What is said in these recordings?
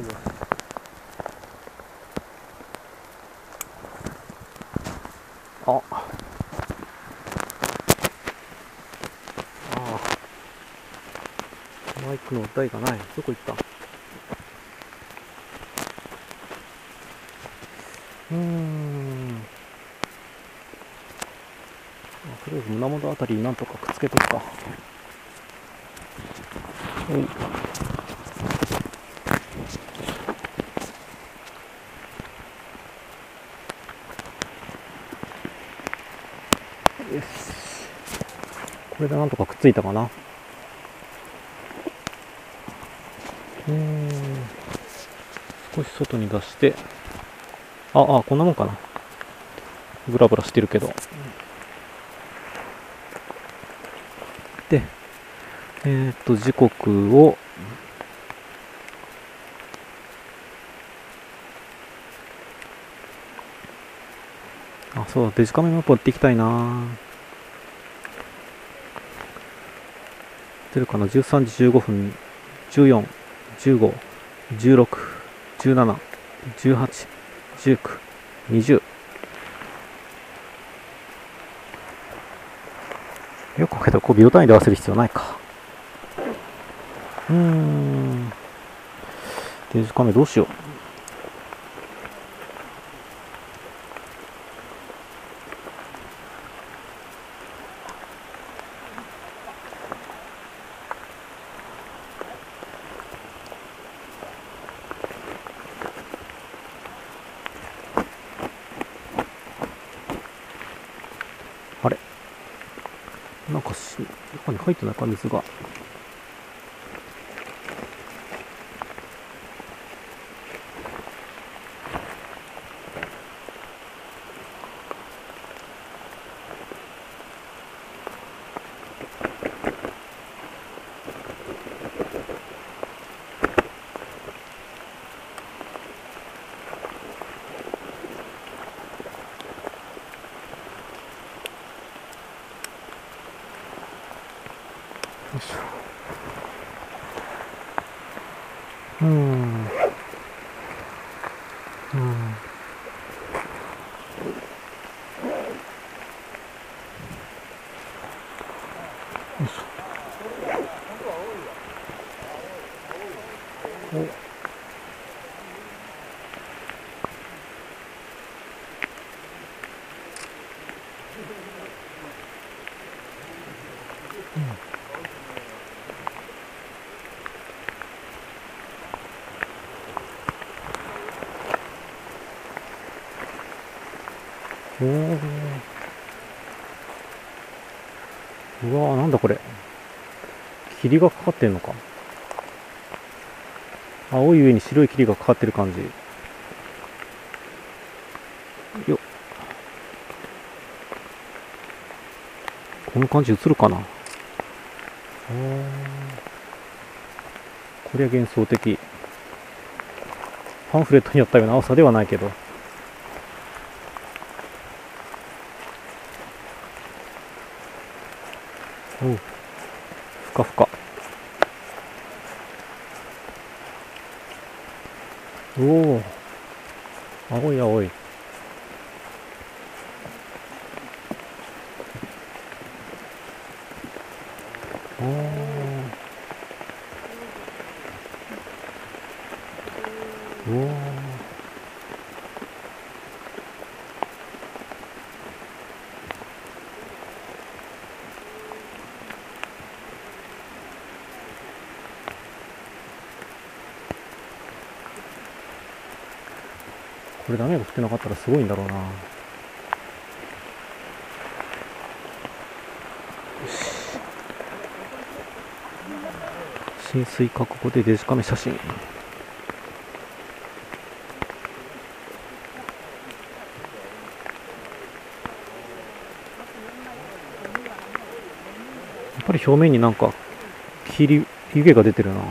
あ、マイクの台がない。どこ行った？とりあえず胸元あたりになんとかくっつけとくか。よし、これでなんとかくっついたかな。少し外に出して、こんなもんかな。ブラブラしてるけど。で、時刻をそうだ、デジカメマップ持っていきたいな。出るかな。13時15分、14、15、16、17、18、19、20。よく考えたらこう秒単位で合わせる必要ないか。デジカメどうしよう。あれ、なんか中に入ってないか、水が。よいしょ。よいしょ。うわー、なんだこれ。霧がかかってんのか。青い上に白い霧がかかってる感じ。よっ。この感じ映るかな。これは幻想的。パンフレットにあったような青さではないけど。ふかふか。青い青い。これダメが降ってなかったらすごいんだろうな。浸水覚悟でデジカメ写真。やっぱり表面になんか湯気が出てるな。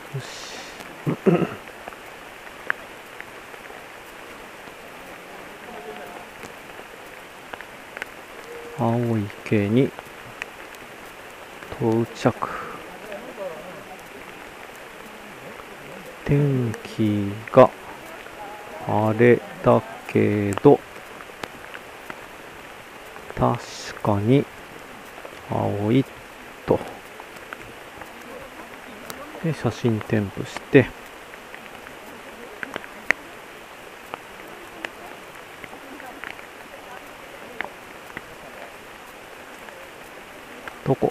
よし。青池に到着。天気が晴れだけど、確かに青いと。で、写真添付して、どこ？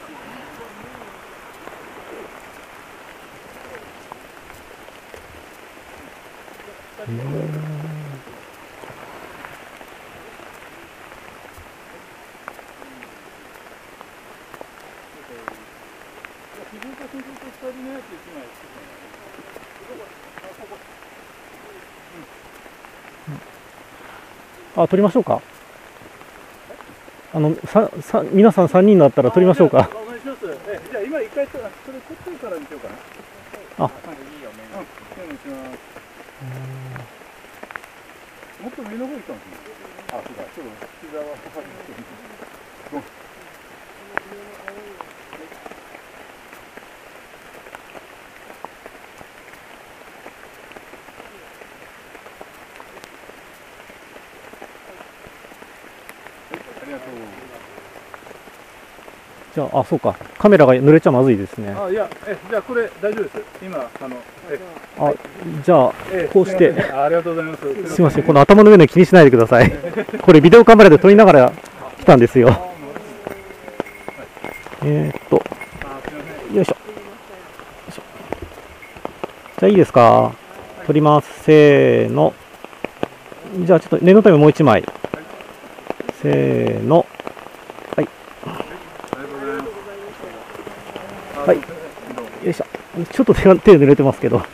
あ、撮りましょうか。皆さん3人だったら撮りましょうか。 お願いします。じゃあ今一回それ撮ってからにしようかな。 あ、 いいよね。もっと上の方行ったんですね。あ、そうだ。ちょっと膝はかかりますけど。ありがとう。 じゃあ、そうか。カメラが濡れちゃまずいですね。 あ、いや、じゃあこれ大丈夫です。今、 じゃあ、こうして。 ありがとうございます。 すいません。この頭の上の気にしないでください。これビデオカメラで撮りながら来たんですよ。よいしょ。じゃあいいですか。撮ります。せーの。じゃあちょっと念のためもう一枚。せーの。はい。はい。よいしょ。ちょっと手濡れてますけど。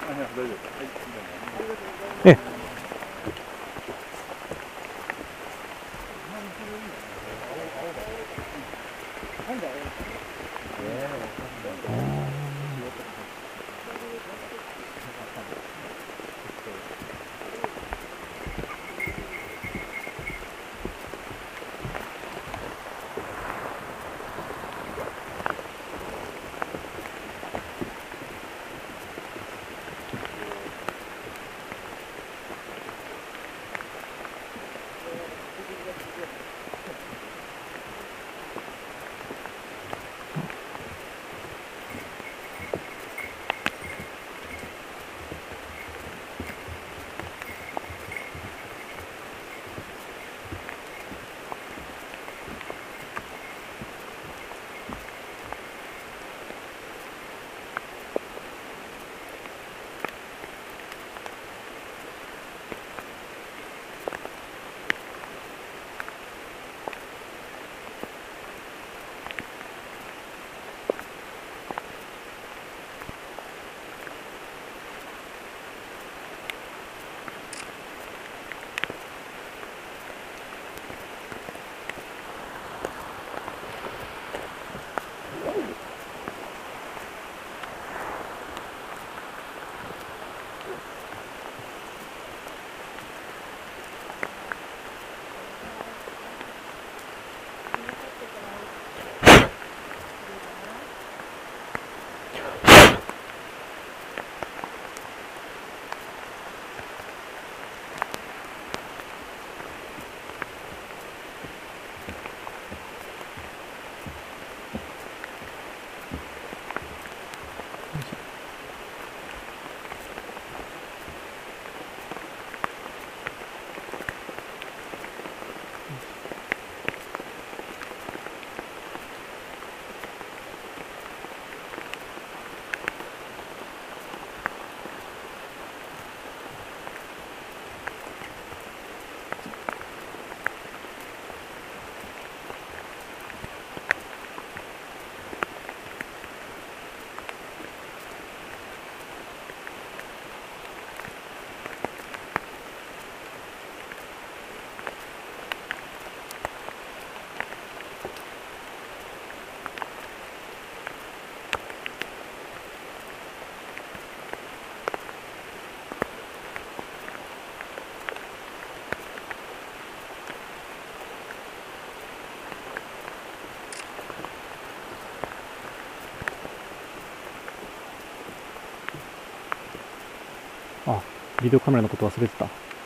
あ、ビデオカメラのこと忘れてた。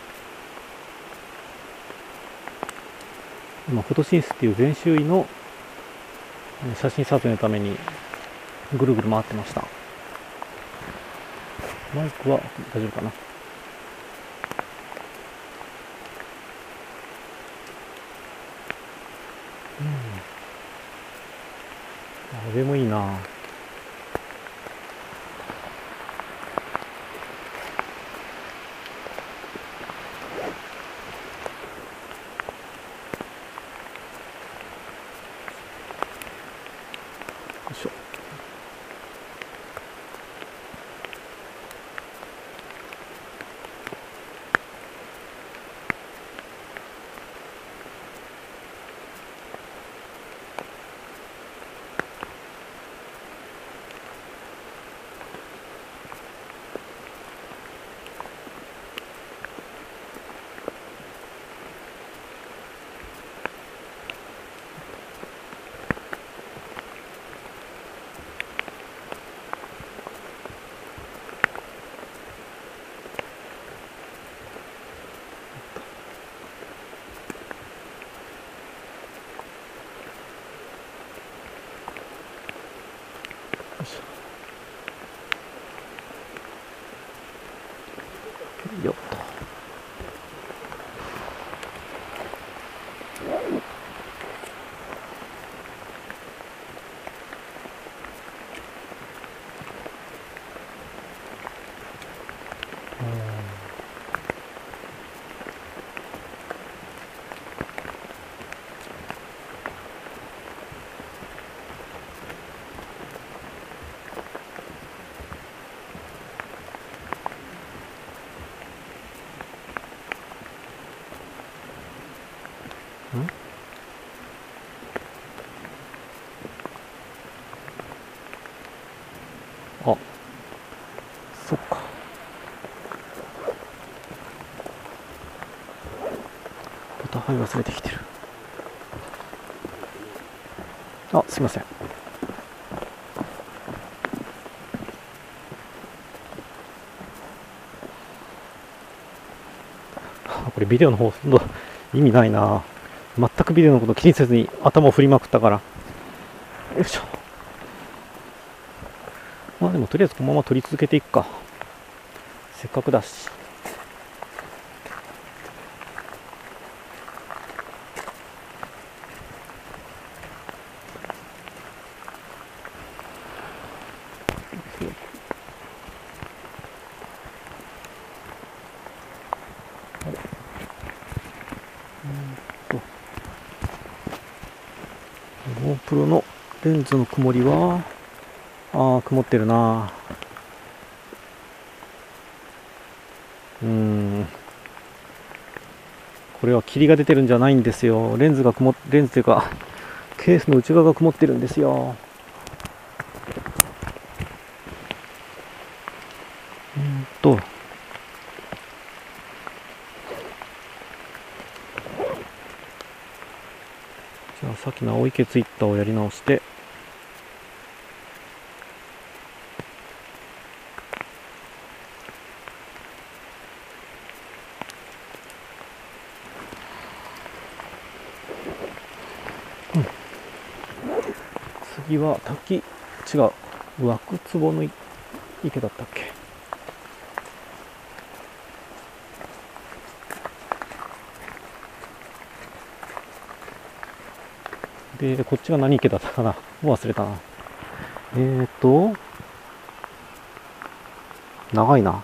今、フォトシンスっていう全周囲の写真撮影のためにぐるぐる回ってました。マイクは大丈夫かな。上もいいな。よいしょ。よっと。あ、そっか。ボタンはい忘れてきてる。あ、すいません。これビデオの方意味ないな。全くビデオのこと気にせずに頭を振りまくったから。よいしょ。まあでもとりあえずこのまま撮り続けていくか。せっかくだし。GoPro のレンズの曇りは、曇ってるな。これは霧が出てるんじゃないんですよ。レンズというか、ケースの内側が曇ってるんですよ。じゃあさっきの青池ツイッターをやり直して、次は違う、枠壺の池だったっけ。で、こっちが何池だったかな、もう忘れたな。長いな。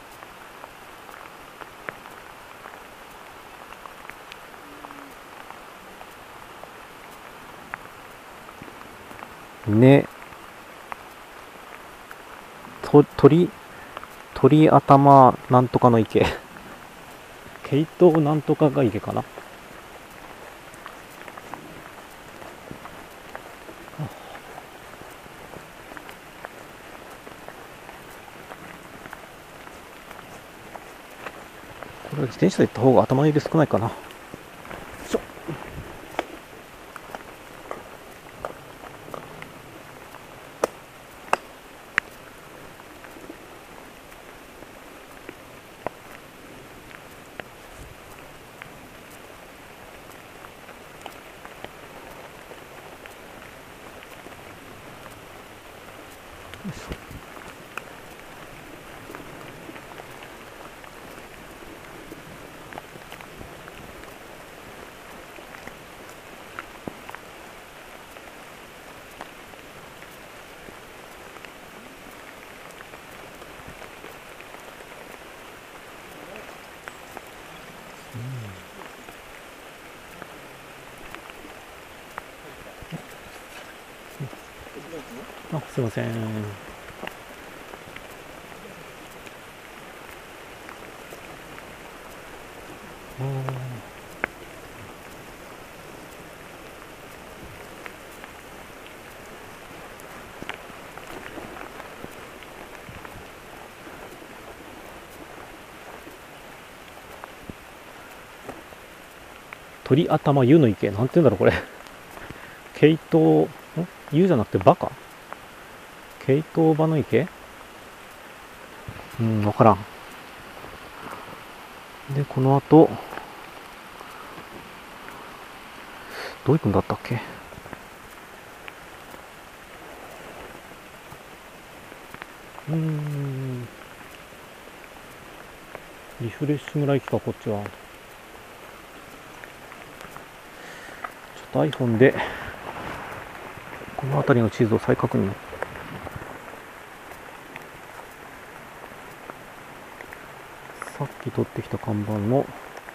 ね。鳥頭なんとかの池。ケイトウなんとかが池かな。これは自転車で行った方が頭の入れ少ないかな。 あ、すいません。鳥頭湯の池、なんて言うんだろうこれ。ケイトウ、湯じゃなくてバカ、ケイトウバの池、わからん。で、この後、どう行くんだったっけ。リフレッシュ村行きか、こっちは。ちょっと iPhone で、この辺りの地図を再確認。さっき撮ってきた看板の、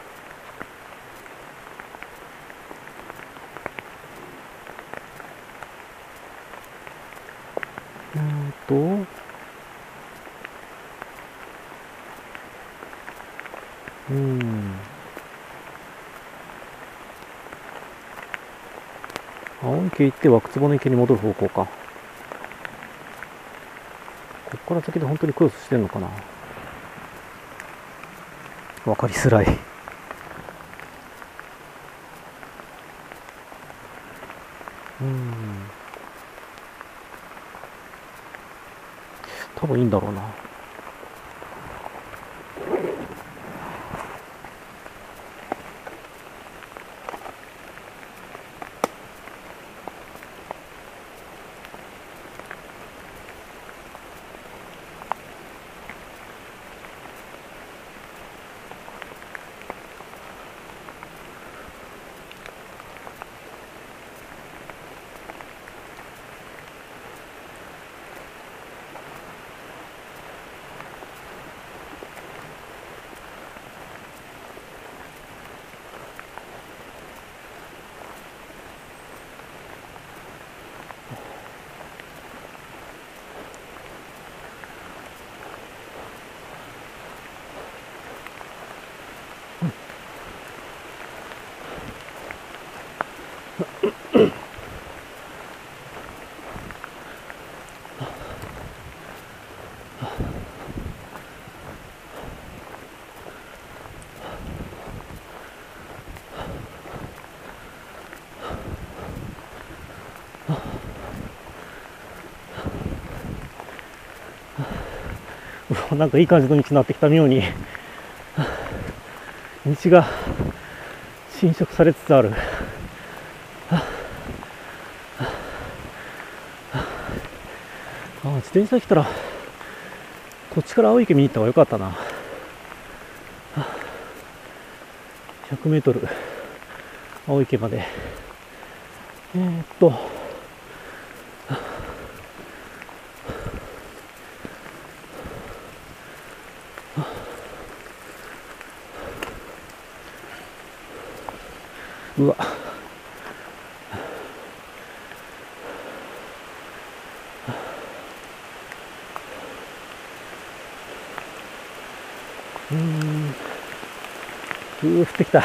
青池行って枠坪の池に戻る方向か。こっから先で本当にクロスしてんのかな。わかりづらい。多分いいんだろうな。なんかいい感じの道になってきた妙に道が侵食されつつある。自転車来たらこっちから青池見に行った方がよかったな。100メートル青池まで。うわ、降ってきた。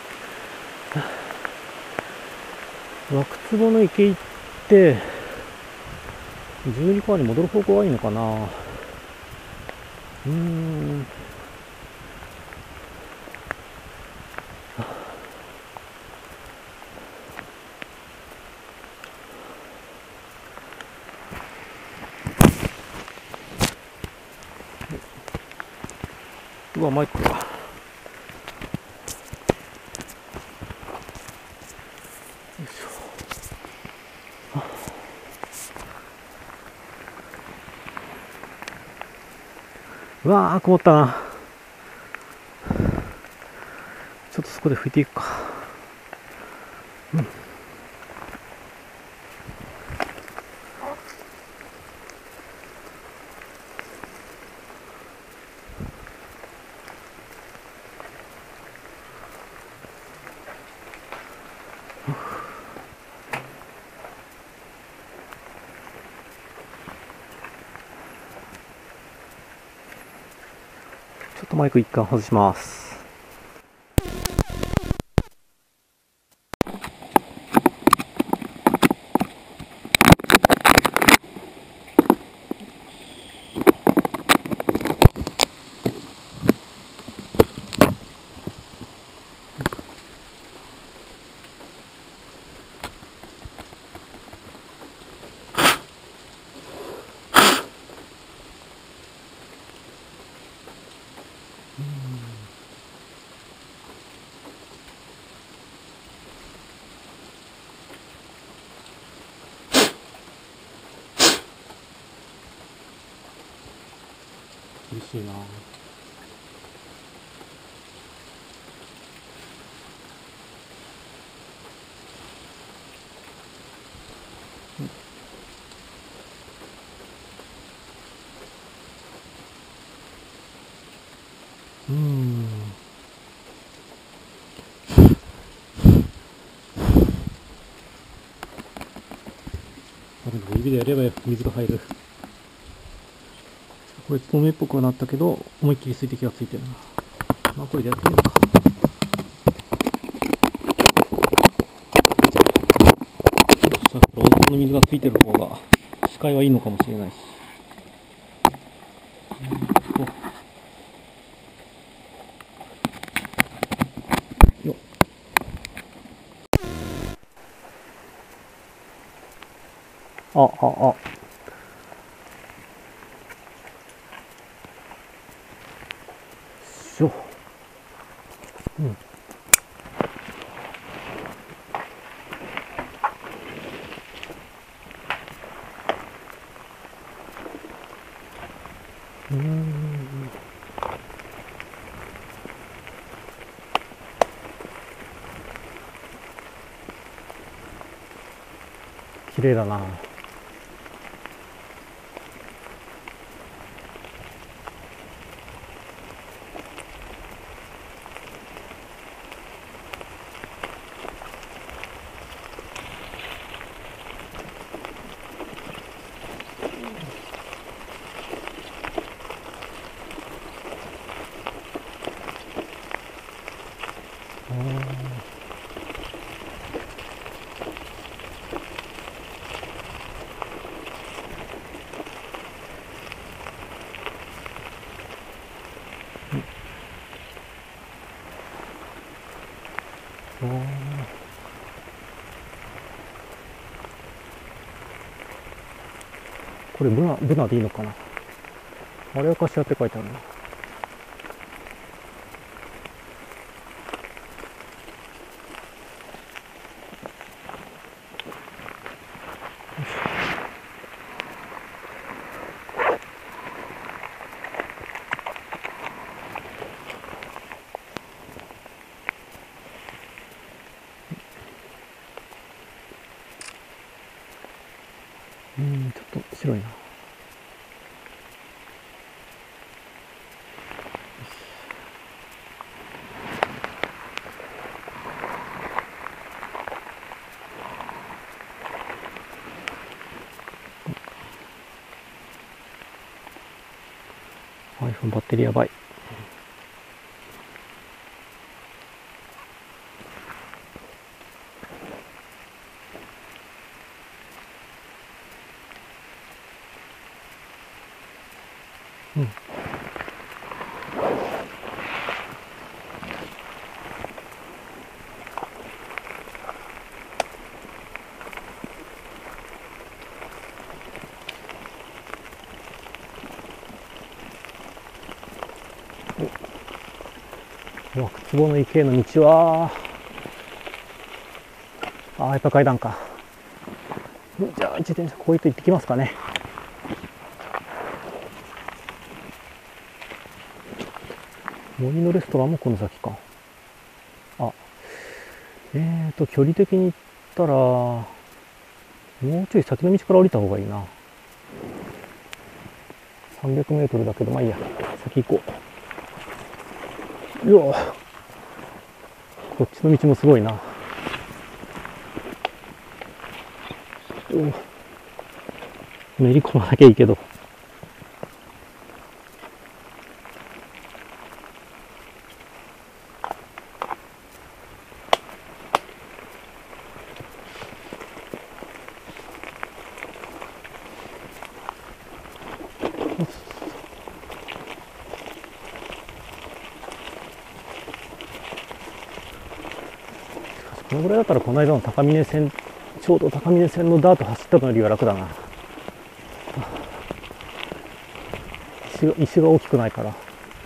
枠坪の池行って12川に戻る方向がいいのかな。うわ、マイクが。うわー、曇ったな。ちょっとそこで拭いていくか。 ちょっとマイク一回外します。厳しいな。指でやれば水が入る。これ透明っぽくはなったけど、思いっきり水滴がついてるな。まあこれでやってみるか。そしたらこの水がついてる方が視界はいいのかもしれないし。よっ。あ。しょ。綺麗だな。これブナでいいのかな。あれはカシワって書いてあるな。ちょっと白いな。iPhone バッテリーやばい。靴棒の池への道は、やっぱ階段か。じゃあ自転車こう行ってきますかね。森のレストランもこの先か。距離的に言ったら、もうちょい先の道から降りた方がいいな。300メートルだけど、まあいいや。先行こう。よっ。こっちの道もすごいな。めり込まなきゃいいけど。 このぐらいだったらこの間の高峰線、ちょうど高峰線のダート走ったのよりは楽だな。石が大きくないから。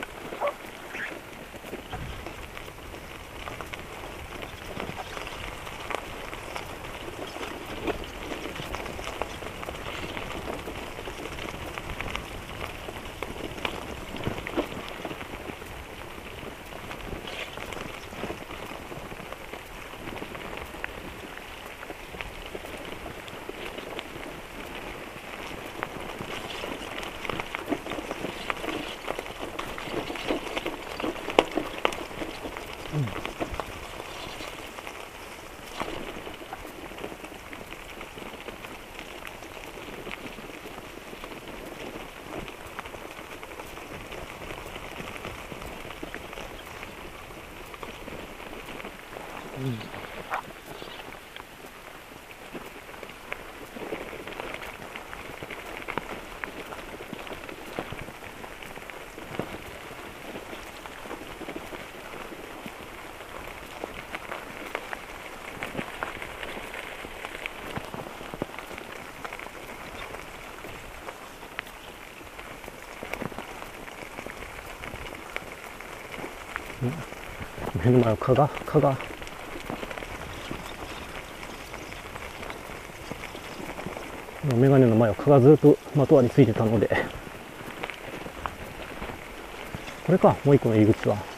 目の前は蚊がメガネの前は蚊がずっとまとわりついてたので、これか、もう一個の入り口は。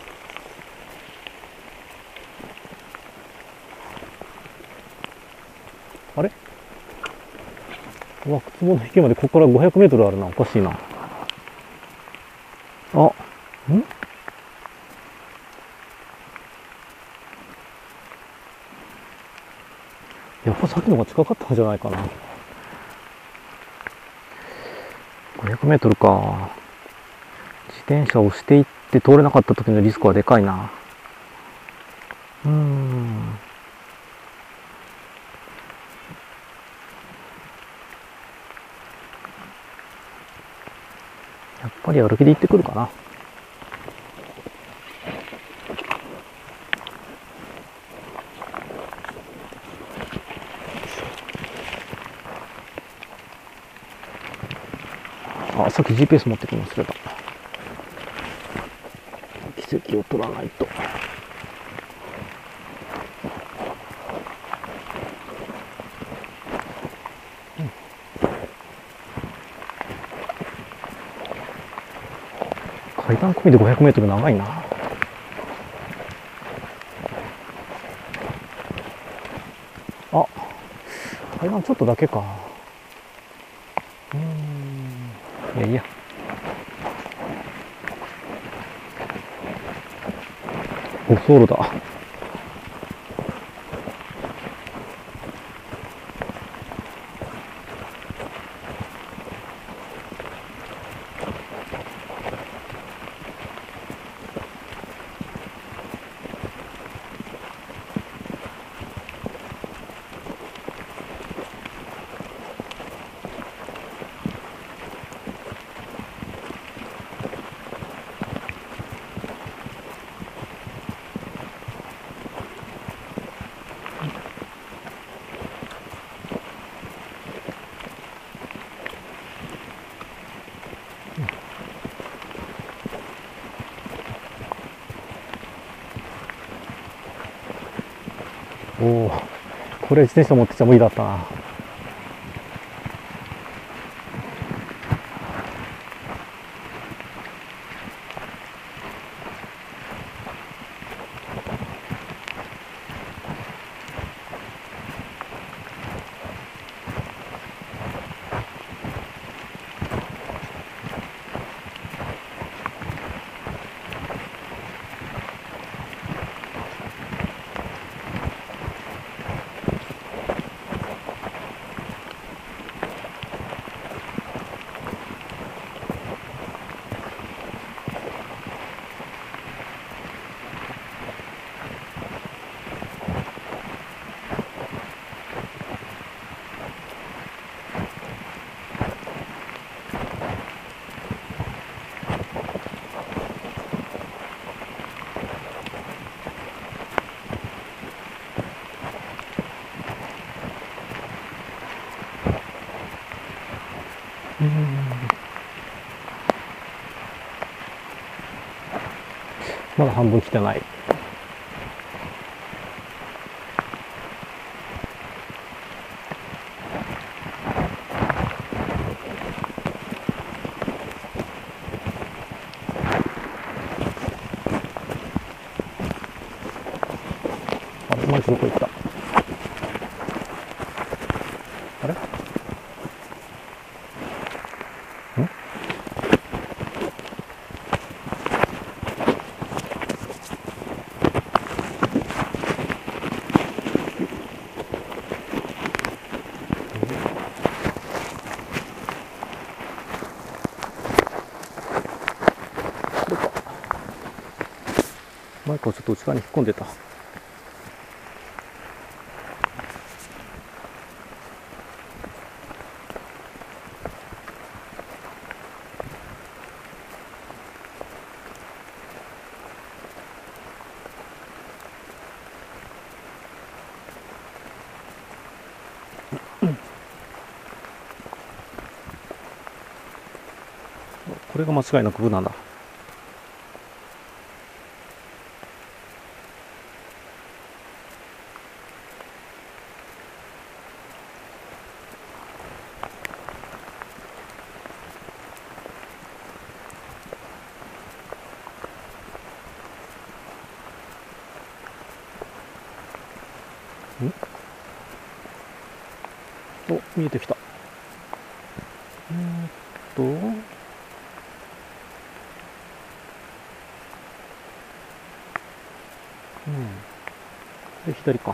あれ、うわ、靴の池までここから500メートルあるな。おかしいな。あ、やっぱさっきの方が近かったんじゃないかな。500メートルか。自転車を押していって通れなかった時のリスクはでかいな。やっぱり歩きで行ってくるかな。あ、さっき GPS 持ってきますけど。奇跡を取らないと。階段込みで500メートル長いな。あ、階段ちょっとだけか。いやいや。お、ソールだ。おお、これ自転車持ってきちゃ無理だったな。 まだ半分来てない。あれ、マイクどこ行った？あれ？マイクをちょっと内側に引っ込んでた。これが間違いなくブなんだ。お、見えてきた。で、左か。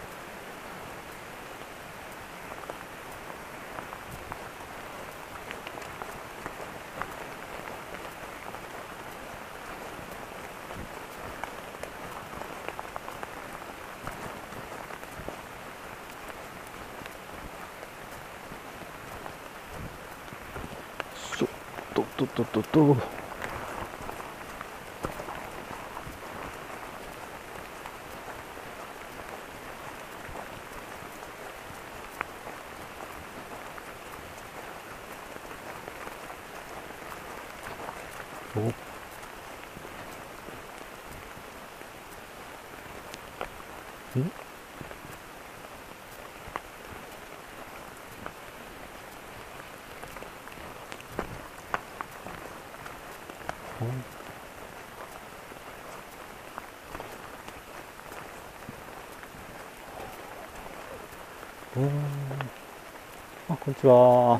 と。あ、こんにちは。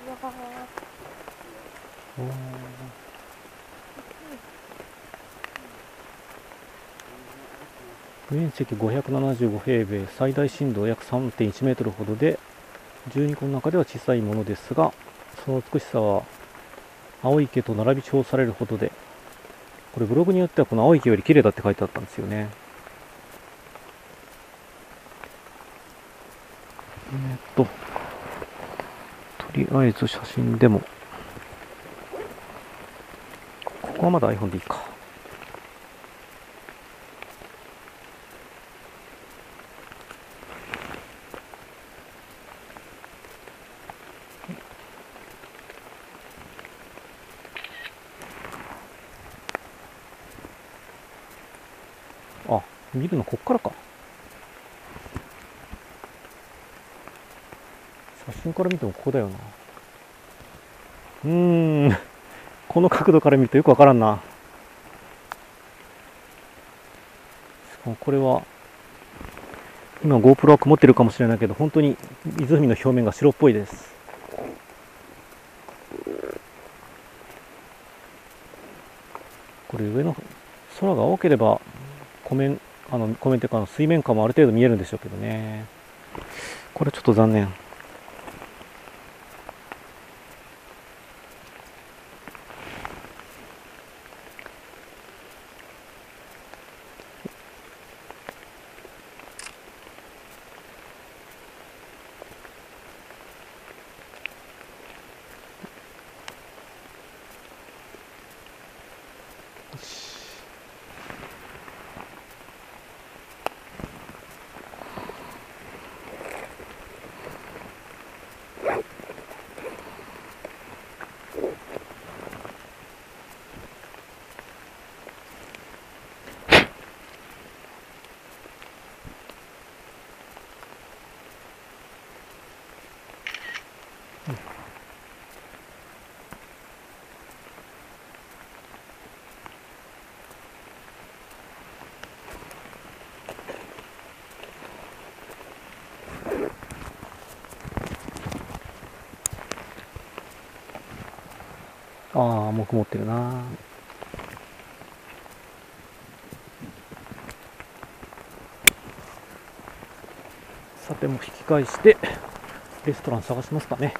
面積575平米、最大深度約 3.1 メートルほどで、12個の中では小さいものですが、その美しさは青池と並び称されるほどで、これブログによってはこの青池より綺麗だって書いてあったんですよね。とりあえず写真でも、ここはまだ iPhone でいいか。あ、見るのこっからか。写真から見てもここだよな。この角度から見るとよくわからんな。しかもこれは、今 GoPro は曇ってるかもしれないけど、本当に湖の表面が白っぽいです。これ上の空が青ければ湖面っていうか水面下もある程度見えるんでしょうけどね。これちょっと残念。 ああ、もう曇ってるな。さて、もう引き返してレストラン探しますかね。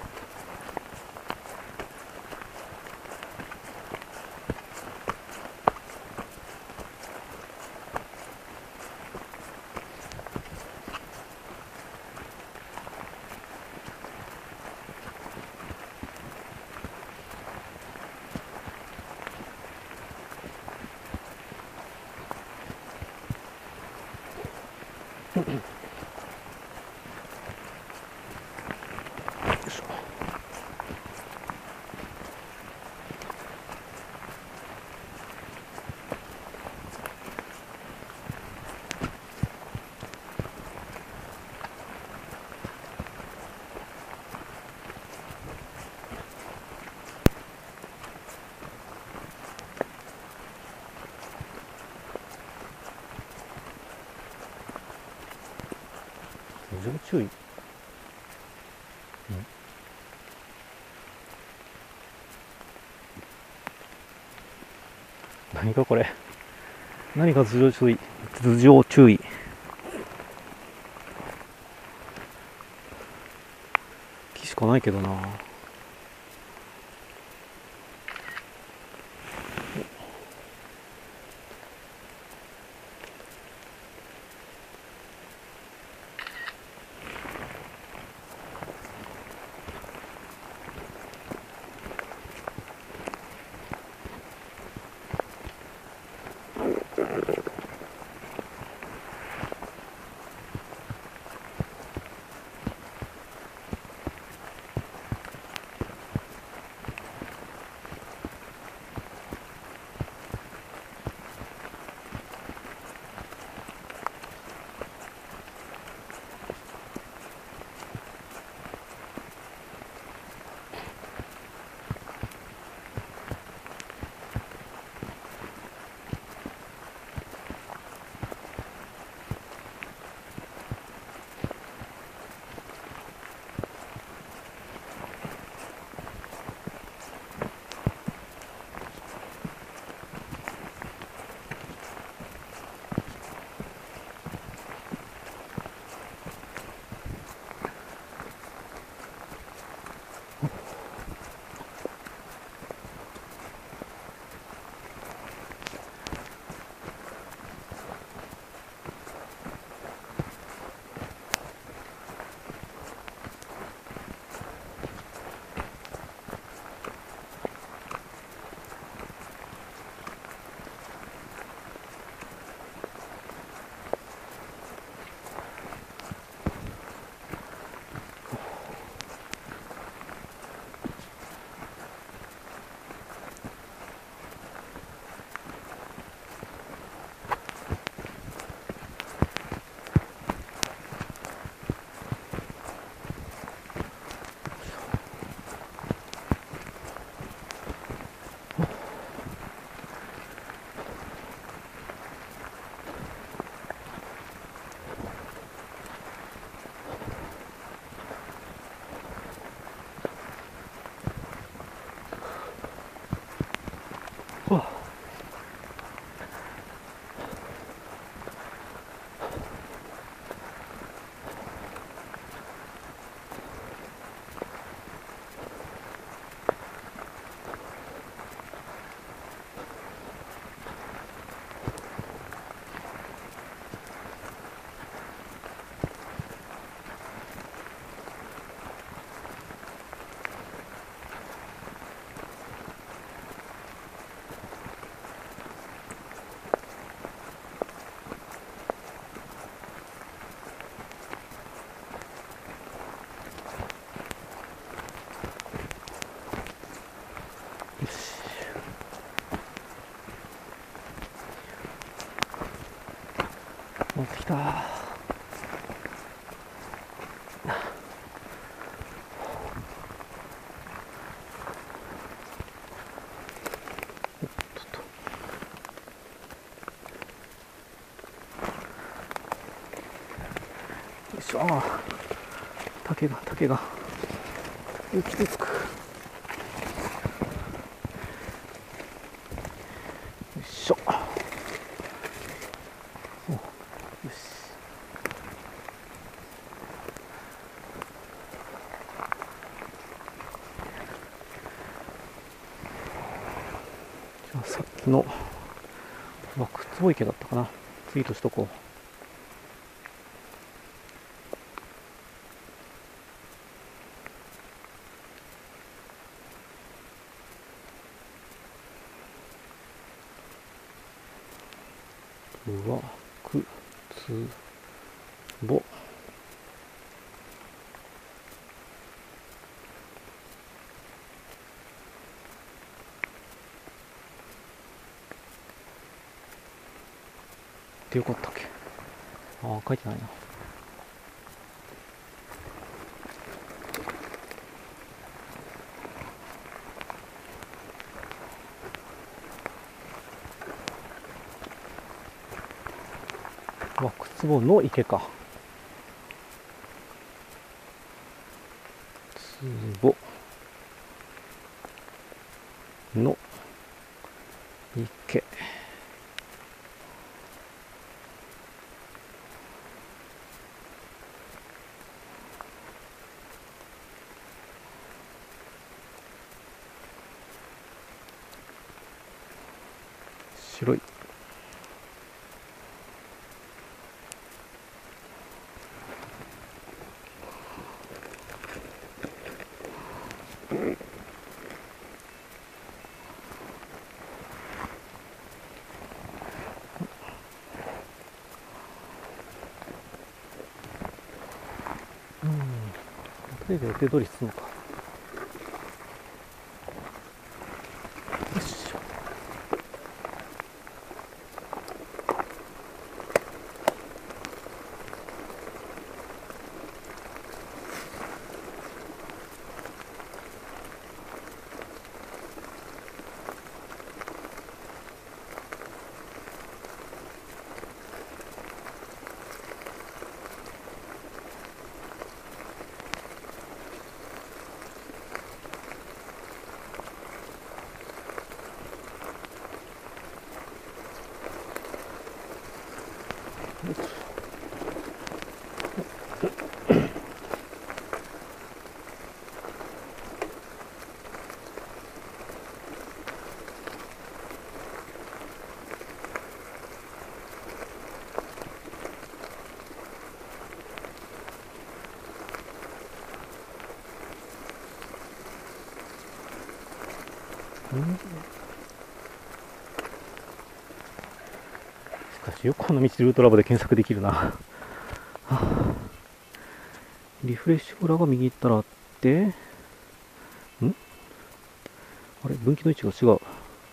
要注意。何かこれ。何か頭上注意。頭上注意。木しかないけどな。持ってきた。よいしょ。竹が傷つく。 しょ。お、よし。じゃあさっきの坪池だったかな、ツイートしとこう。わくつぼ。でよかったっけ。ああ、書いてないな。わくつぼの池か。つぼの池。白い。とりあえず予定通り進むか。よいしょ。しかしよくこの道でウルトラボで検索できるな。リフレッシュフラが右行ったらあって、あれ、分岐の位置が違う。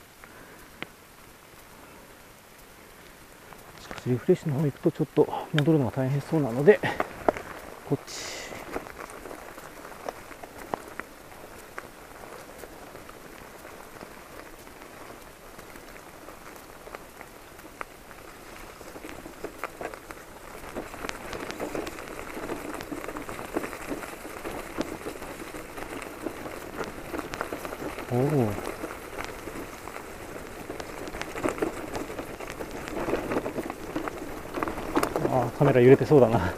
しかしリフレッシュの方に行くとちょっと戻るのが大変そうなので、こっち。おお。ああ、カメラ揺れてそうだな。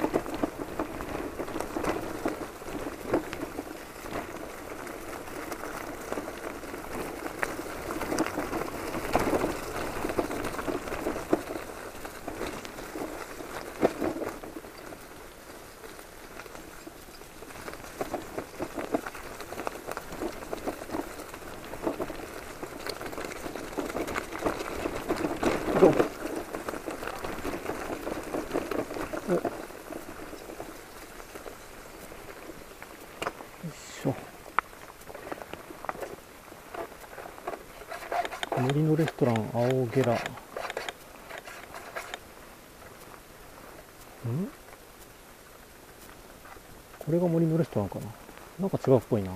森のレストラン青ゲラ。これが森のレストランかな。なんか違うっぽいな。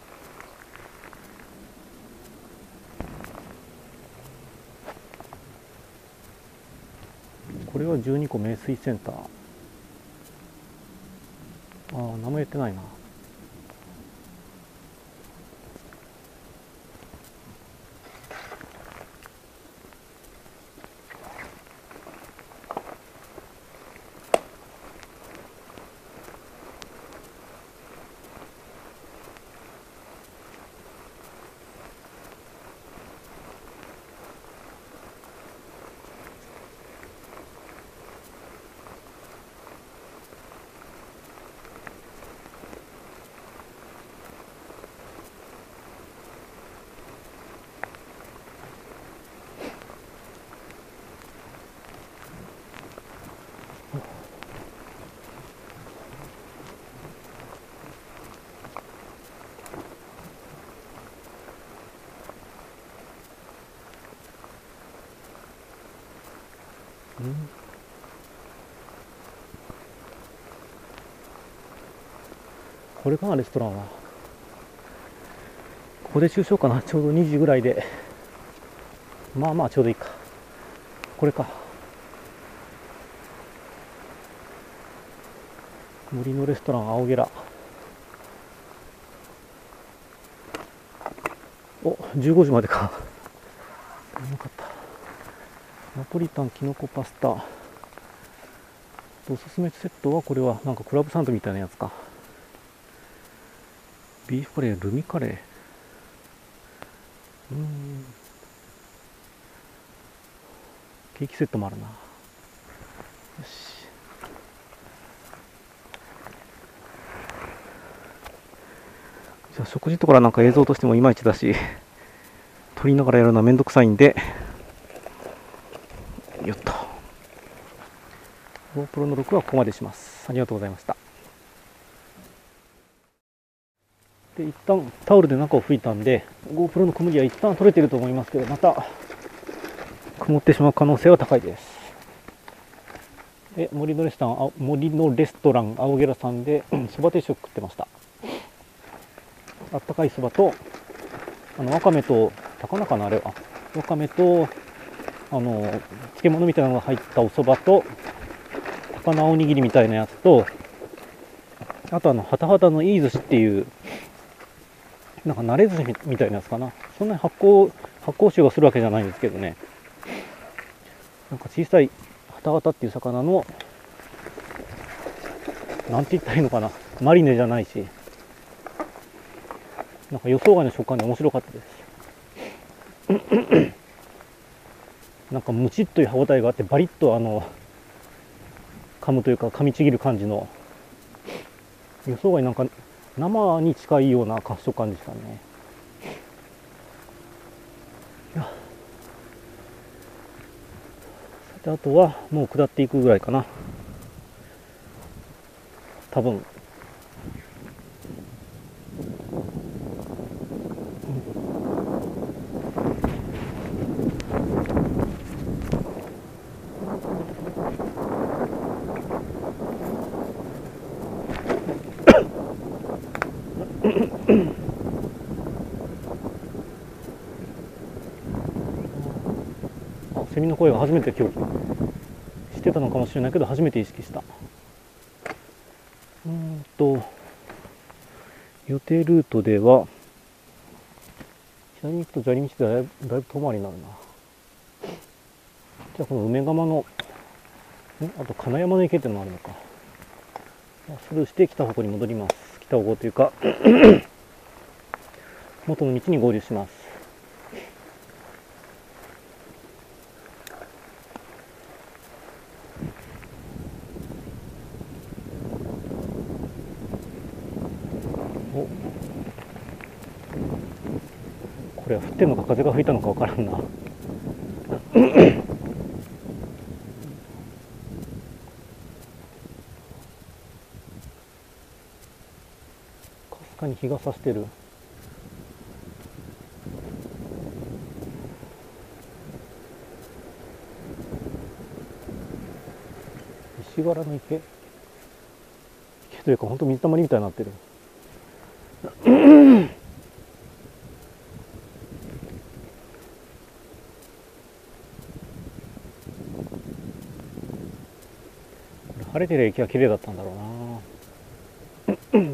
これは12個名水センター。ああ、名前言ってないな。 これかな、レストランは。ここで中小かな。ちょうど2時ぐらいで。まあまあちょうどいいか。これか。森のレストラン青ゲラ。お、15時までか。よかった。ナポリタンきのこパスタ。おすすめセットはこれはなんかクラブサンドみたいなやつか。ビーフカレー、ルミカレー。ケーキセットもあるな。よし。じゃあ食事とかなんか映像としてもいまいちだし、撮りながらやるのはめんどくさいんで、よっと。GoPro の録画はここまでします。ありがとうございました。で、一旦タオルで中を拭いたんで、GoPro の煙は一旦取れてると思いますけど、また曇ってしまう可能性は高いです。で、森のレストラン青ゲラさんでそば定食食ってました。あったかいそばと、わかめと、高菜かなあれは。わかめと、漬物みたいなのが入ったおそばと、高菜おにぎりみたいなやつと、あとハタハタのいい寿司っていう、なんか慣れ寿司みたいなやつかな。そんなに発酵臭がするわけじゃないんですけどね。なんか小さいハタハタっていう魚の、なんて言ったらいいのかな。マリネじゃないし、なんか予想外の食感で面白かったです。なんかムチッという歯応えがあって、バリッと噛むというか噛みちぎる感じの、予想外なんか生に近いような食感でしたね。さてあとはもう下っていくぐらいかな、多分。セミの声が初めて今日してたのかもしれないけど、初めて意識した。予定ルートでは左に行くと砂利道でだいぶ遠回りになるな。じゃあこの梅釜のあと金山の池っていうのもあるのか。スルーして北方向に戻ります。北方向というか元の道に合流します。これは降ってんのか風が吹いたのか分からんな。かすかに日が差してる。石柄の池というか本当水たまりみたいになってる。晴れてる駅は綺麗だったんだろうな。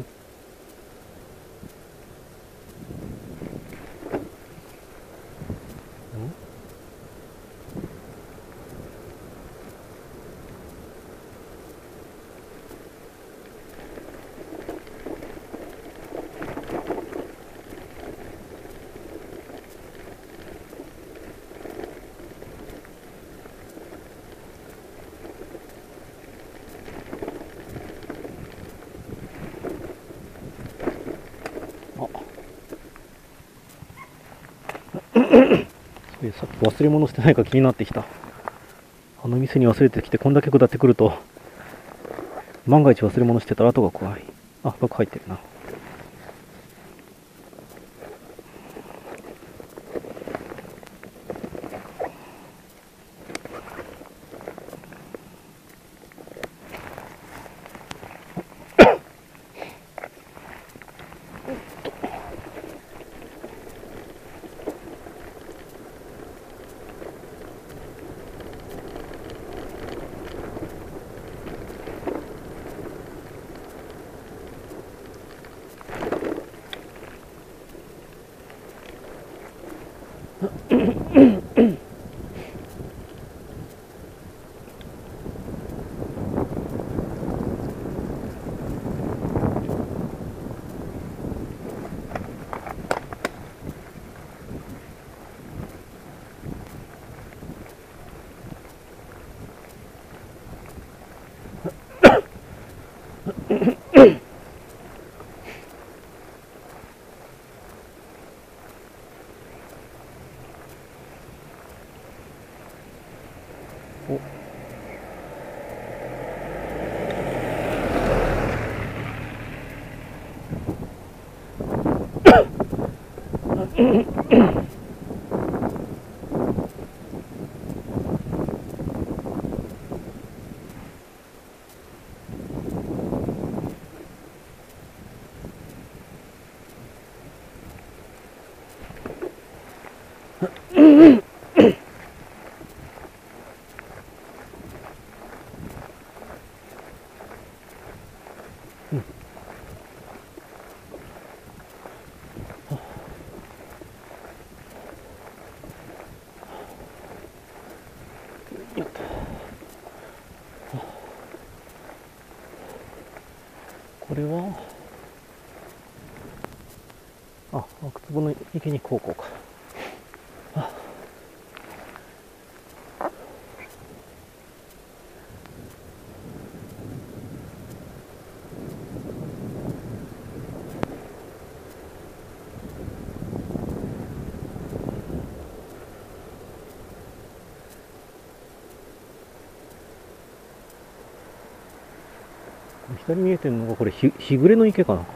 さっき忘れ物してないか気になってきた。あの店に忘れてきて、こんだけ下ってくると万が一忘れ物してたら後が怖い。あ、バッグ入ってるな。 おこれは阿久坪の池に高校か。左見えてるのがこれ日暮れの池かな。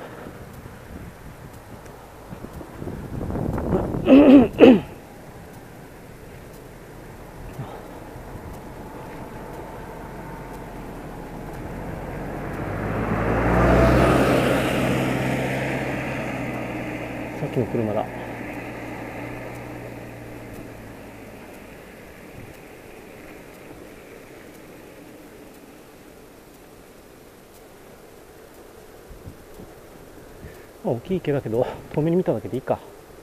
さっきの車だ。大きい池だけど遠目に見ただけでいいか。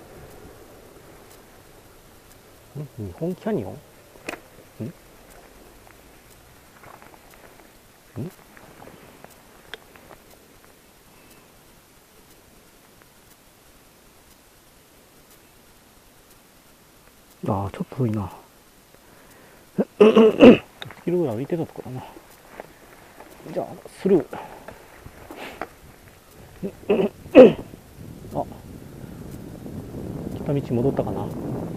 日本キャニオンちょっと遠いな。1キロぐらい歩いてたとこだな。じゃあスルー。来た道戻ったかな。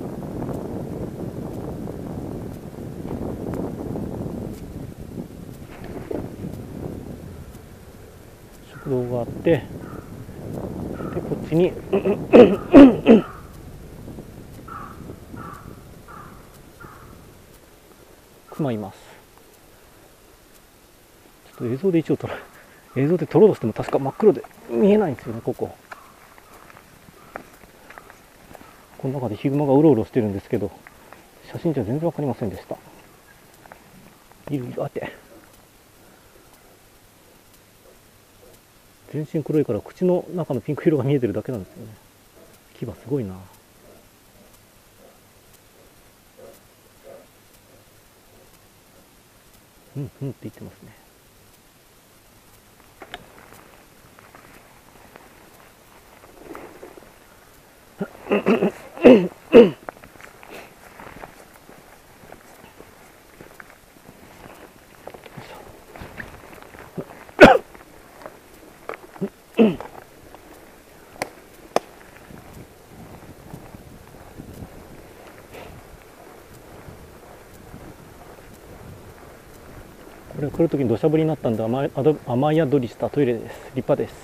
食堂があって、でこっちに熊います。ちょっと映像で一応映像で撮ろうとしても確か真っ黒で見えないんですよね。この中でヒグマがうろうろしてるんですけど、写真じゃ全然わかりませんでした。いるあって全身黒いから口の中のピンク色が見えてるだけなんですよね。牙すごいな。って言ってますね。これ来るときに土砂降りになったんで雨宿りしたトイレです。立派です。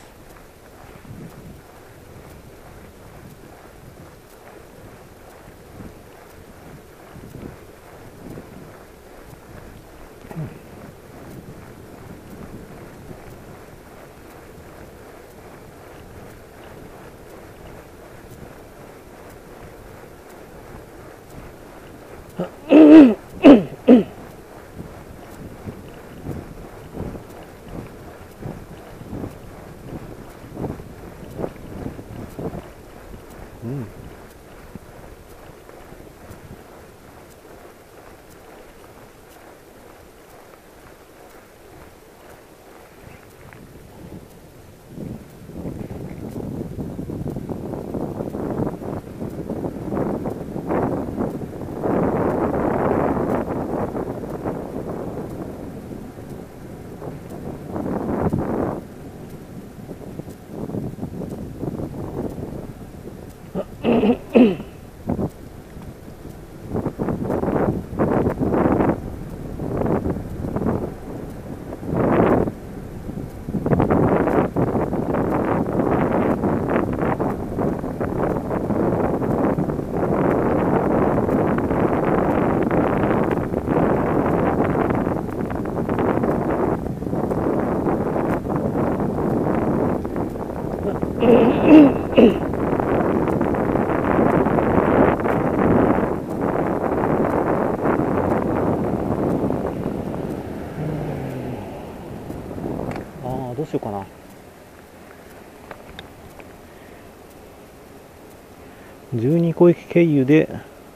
しようかな。12個駅経由で行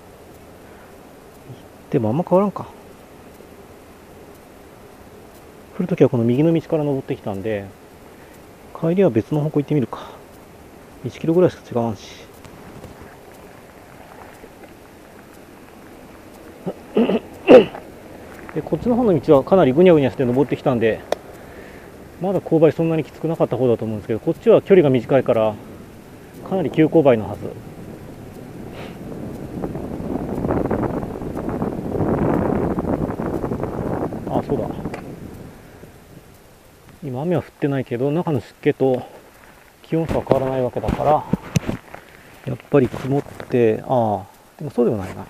ってもあんま変わらんか。来るときはこの右の道から登ってきたんで、帰りは別の方向行ってみるか。1キロぐらいしか違わんし。でこっちの方の道はかなりぐにゃぐにゃして登ってきたんで、まだ勾配そんなにきつくなかった方だと思うんですけど、こっちは距離が短いからかなり急勾配のはず。あ、そうだ、今雨は降ってないけど中の湿気と気温差は変わらないわけだから、やっぱり曇って、でもそうでもないな。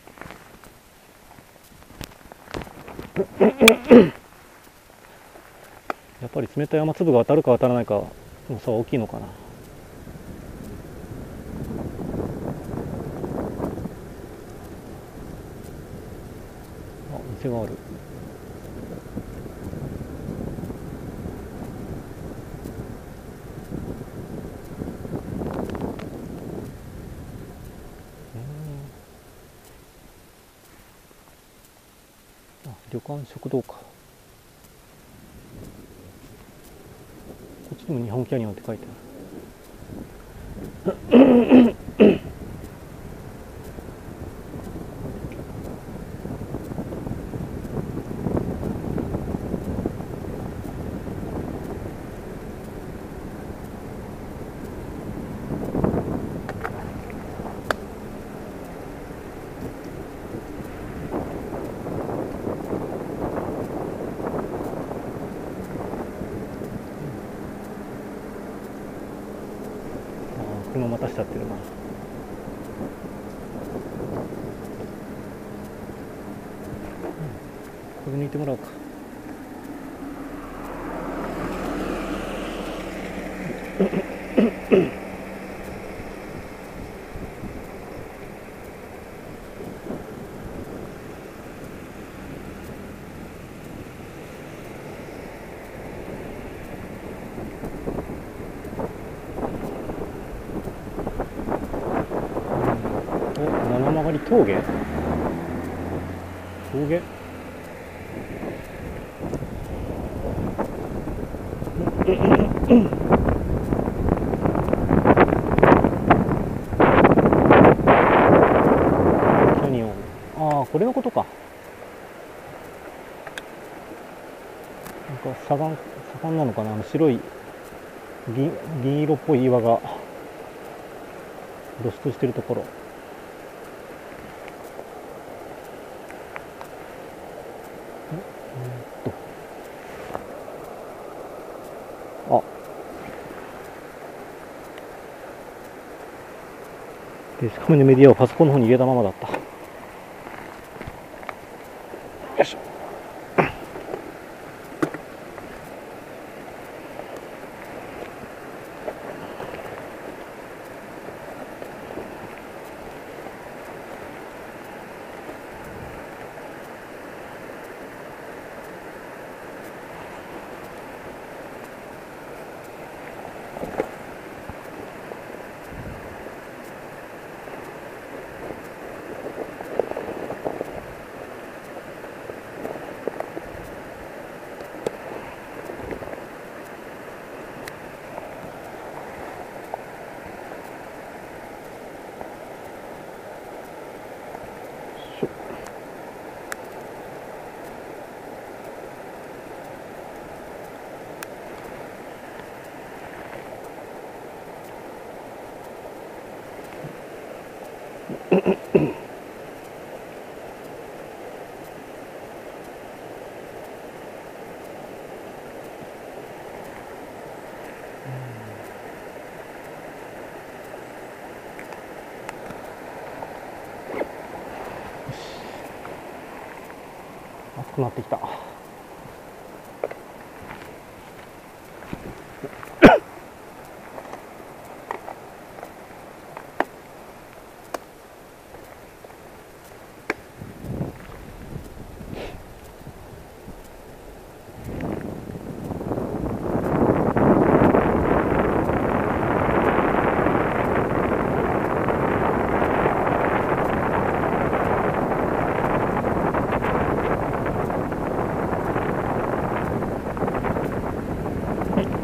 やっぱり冷たい雨粒が当たるか当たらないかの差は大きいのかな。店がある。旅館食堂か。こっちにも日本キャニオンって書いてある。車待たしちゃってるな。これ抜いてもらおうか。七曲り峠？峠？キャニオン。これのことか。なんか左岸なのかな、白い銀色っぽい岩が露出してるところ。でしかもね、メディアをパソコンの方に入れたままだった。よいしょ。暑くなってきた。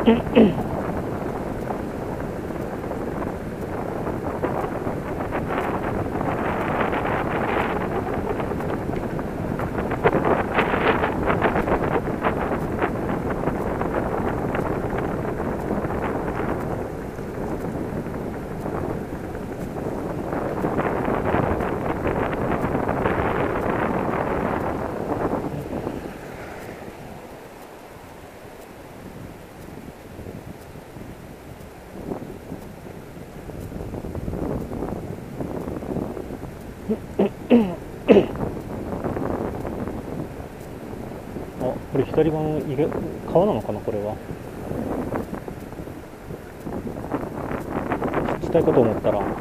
あ、これ左側の川なのかな、これは。自治体かと思ったら。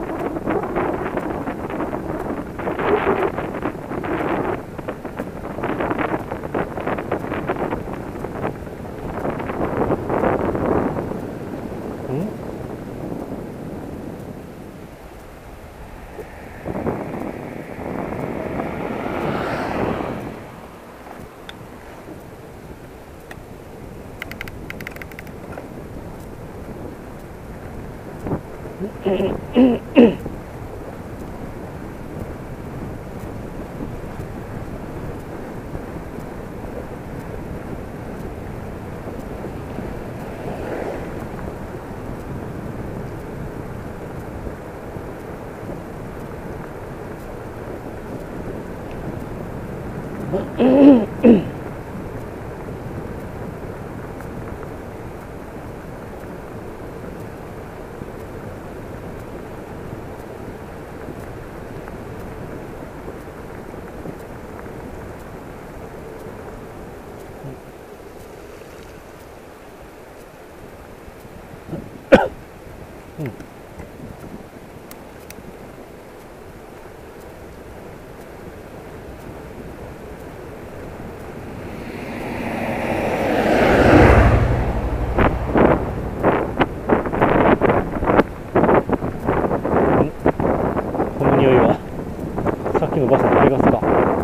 この匂いはさっきのバスの排ガスか。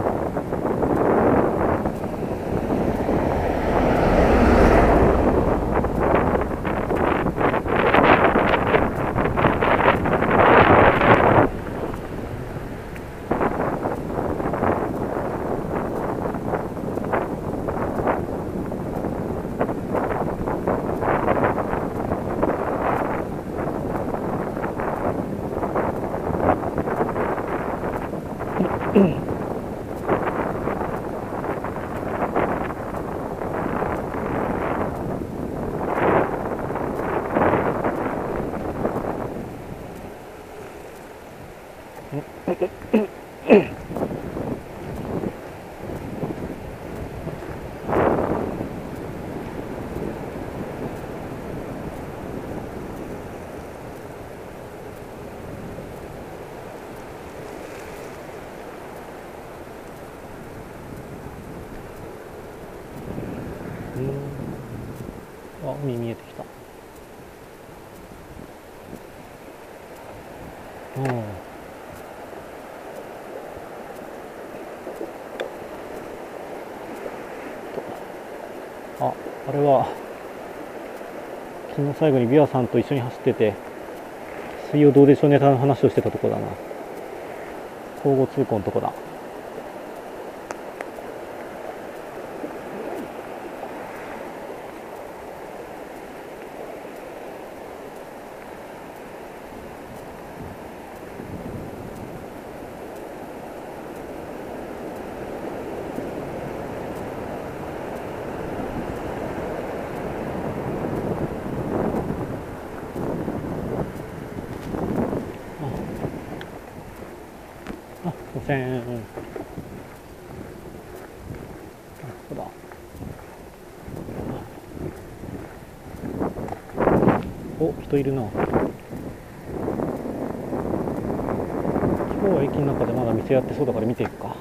あ、海見えてきた。あれは昨日最後にビアさんと一緒に走ってて、水曜どうでしょうネタの話をしてたとこだな。交互通行のとこだ。すいません。そうだ。お、人いるな。今日は駅の中でまだ店やってそうだから見ていくか。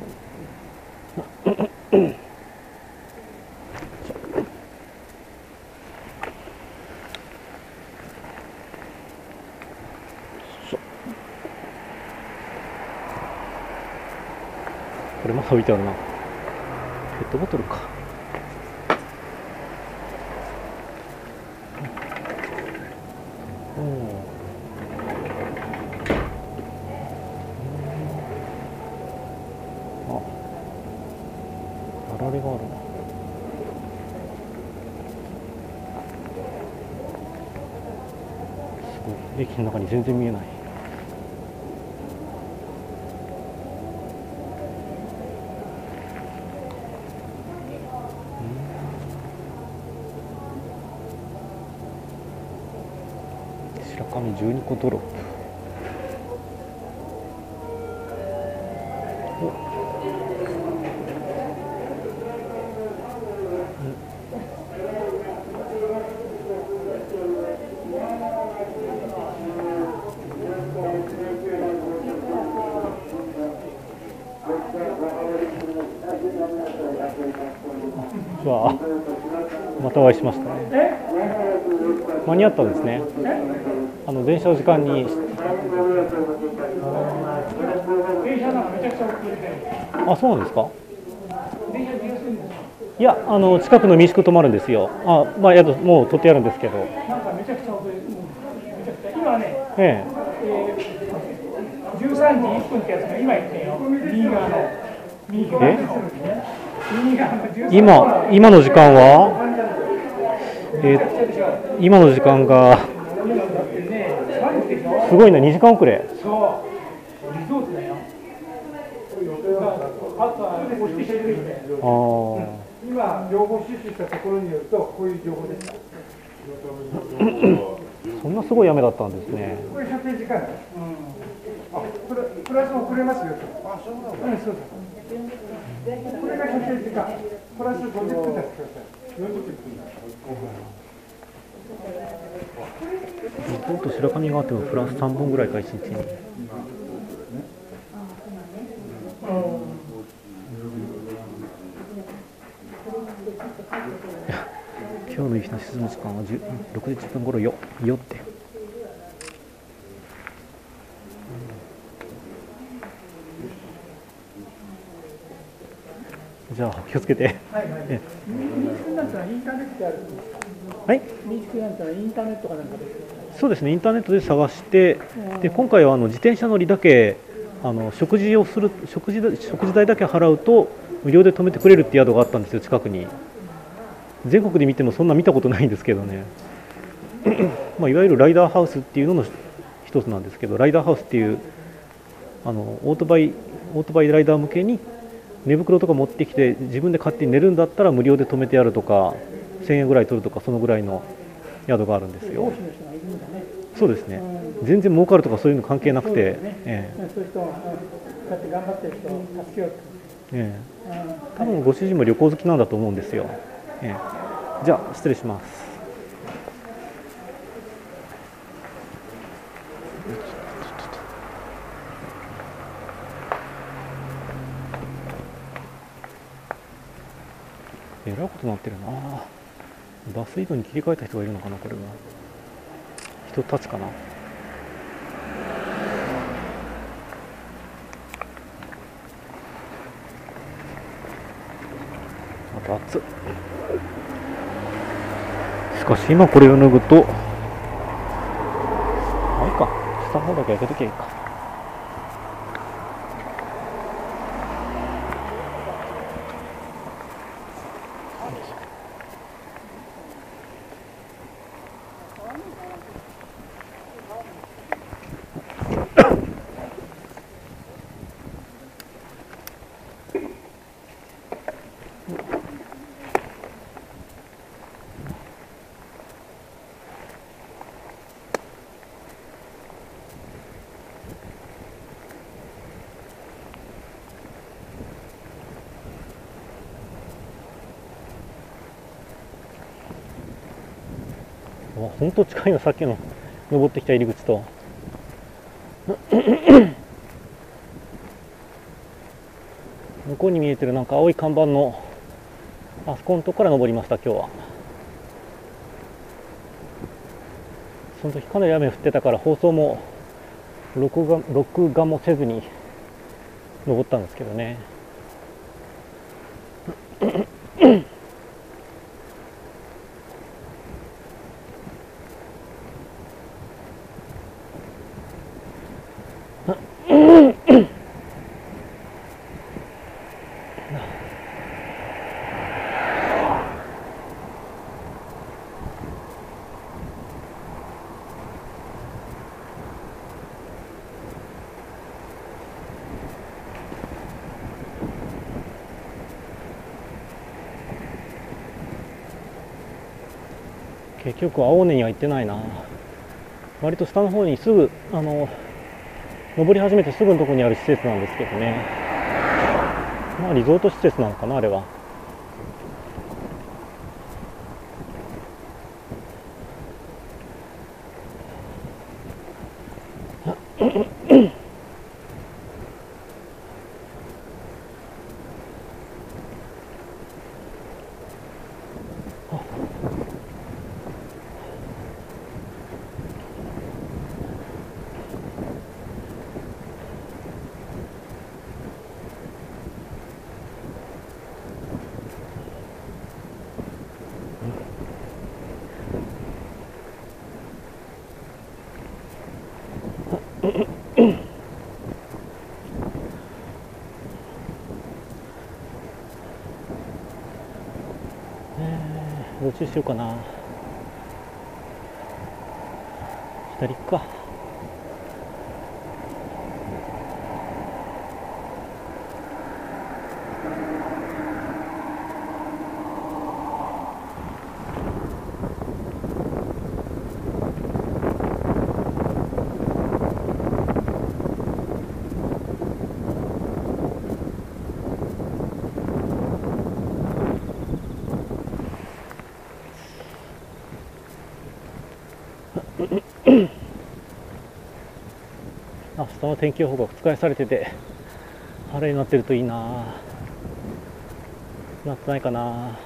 これまだ置いてあるな。ペットボトルか。 おお。あられがあるな。すごい、駅の中に全然見えない。白神12個ドロップ。じゃあまたお会いしましたね。間に合ったんですね。電車の時間に。あ、そうなんですか。いや、近くの民宿泊まるんですよ。まあ宿もう取ってあるんですけど。なんかめちゃくちゃ遅い。今ね、13時1分ってやつが今言ってよ。今の時間は、今の時間がすごいな、2時間遅れ。 今情報収集したところによるとこういう情報でした。 そんなすごい雨だったんですね。 これ射程時間。プラス遅れますよ。あ、そうなんだ。そうだ。これが射程時間。プラス50分経ってください。40分。 京都白神があってもプラス3本ぐらいか、1日に。今日の夕日の沈む時間は6時10分頃よって。じゃあ気をつけて。はい。民宿なんてインターネットであるんですか。はい。民宿なんてインターネットかなんかです。そうですね。インターネットで探して、で今回は自転車乗りだけ食事代だけ払うと無料で泊めてくれるって宿があったんですよ、近くに。全国で見てもそんな見たことないんですけどね。まあいわゆるライダーハウスっていうのの一つなんですけど、ライダーハウスっていうオートバイライダー向けに寝袋とか持ってきて自分で勝手に寝るんだったら無料で泊めてやるとか、1000円ぐらい取るとか、そのぐらいの宿があるんですよ。そうですね。全然儲かるとかそういうの関係なくて、そういう人が頑張ってる人を助けようと。多分ご主人も旅行好きなんだと思うんですよ。じゃあ失礼します。えらいことになってるな。バス移動に切り替えた人がいるのかな、これは。人たちかな。あと暑っ。しかし今これを脱ぐと、あ、いいか、下の方だけ開けときゃいいか。本当近いの、さっきの登ってきた入り口と。向こうに見えてるなんか青い看板のあそこのとこから登りました、今日は。その時かなり雨降ってたから放送も録画もせずに登ったんですけどね。 結局青根には行ってないな。割と下の方にすぐ登り始めてすぐのところにある施設なんですけどね。まあリゾート施設なのかな、あれは。どっちにしようかな。左行くか。明日の天気予報が覆されてて晴れになってるといいな。なってないかな。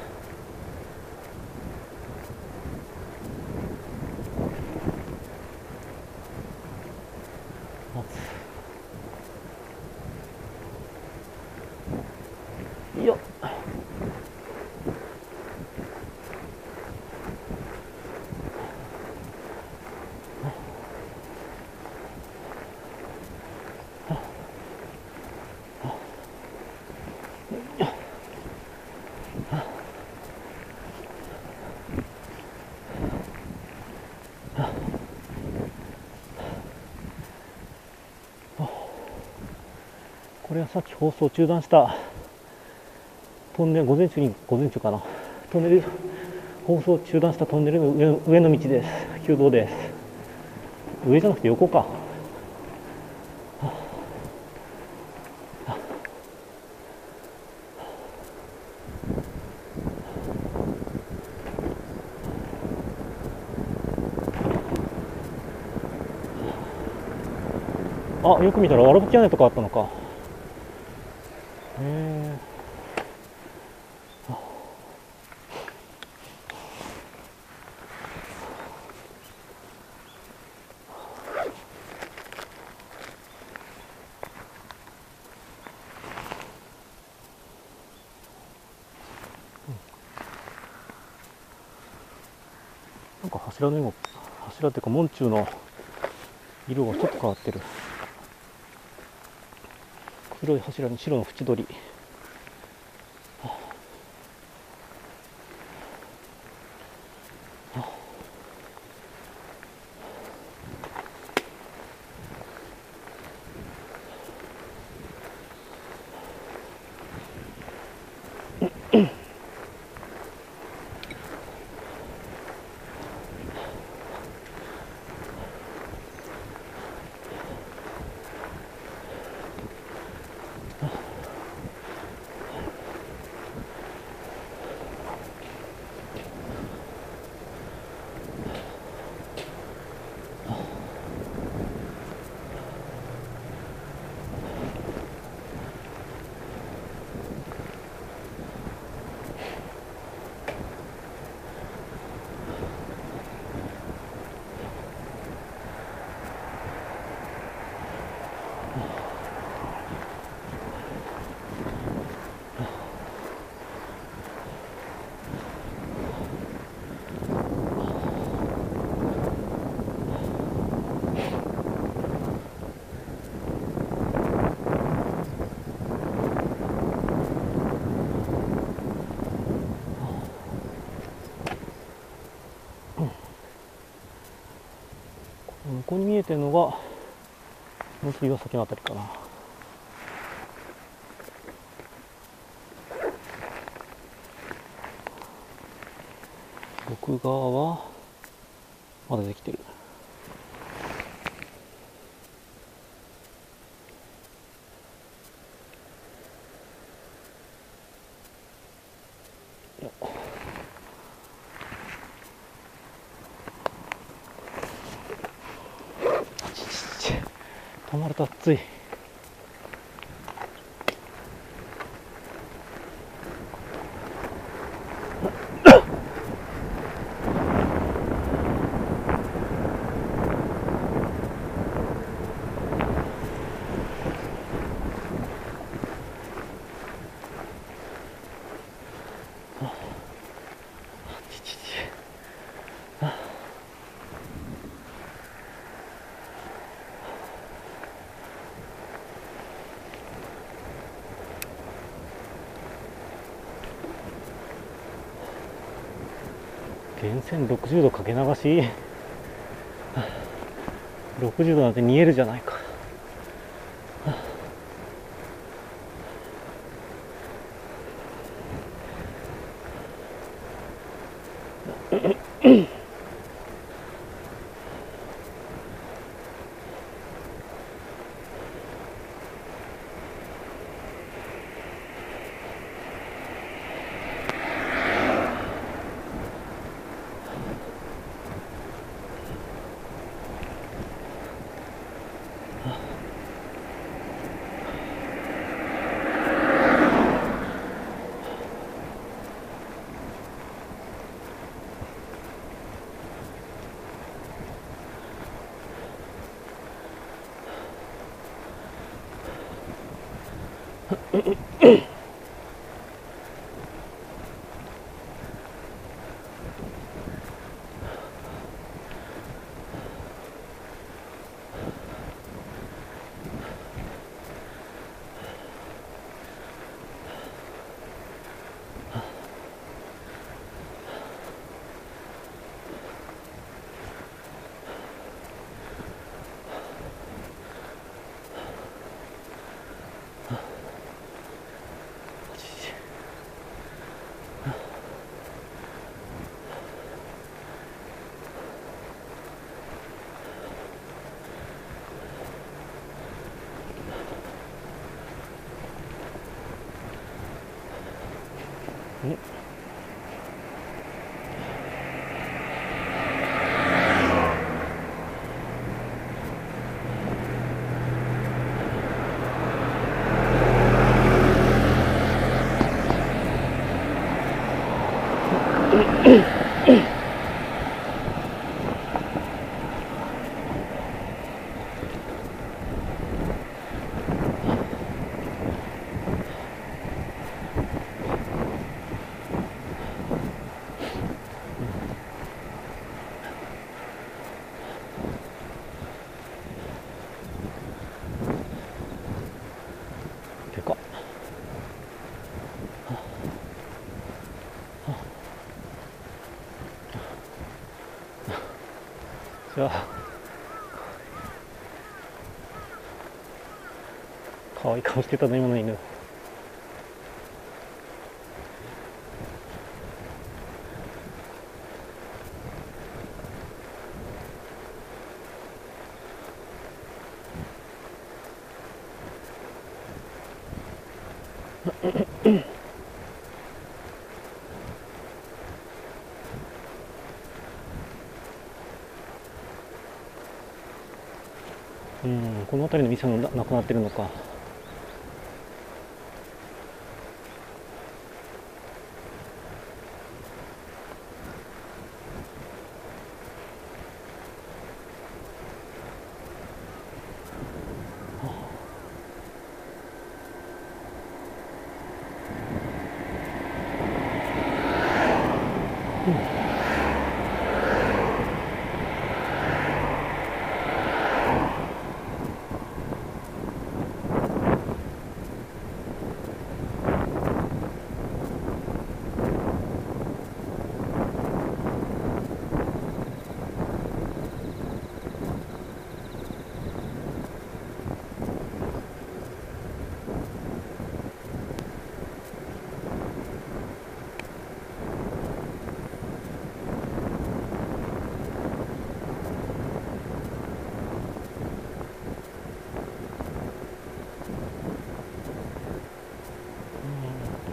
よっ。これはさっき放送中断したトンネル、午前中かな、トンネル放送中断したトンネルの上の道です。旧道です。上じゃなくて横か。あ、よく見たらわらぶき屋根とかあったのか。なんか柱っていうか門柱の色がちょっと変わってる。黒い柱に白の縁取り。 こに見えてるのが能登岩崎のあたりかな。奥側はまだできてる。止まると暑い。源泉60度かけ流し60度なんて煮えるじゃないか。でかっ。じゃあかわいい顔してたね今の犬。この辺りの店もなくなってるのか。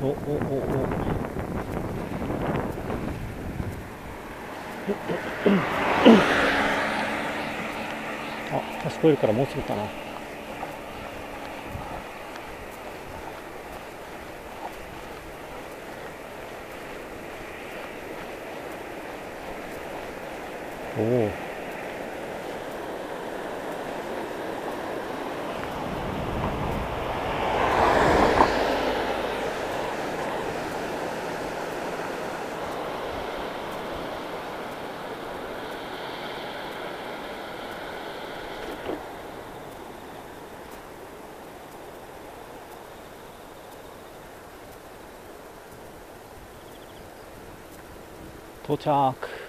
お。あ、橋越えるからもうすぐかな。おお。到着。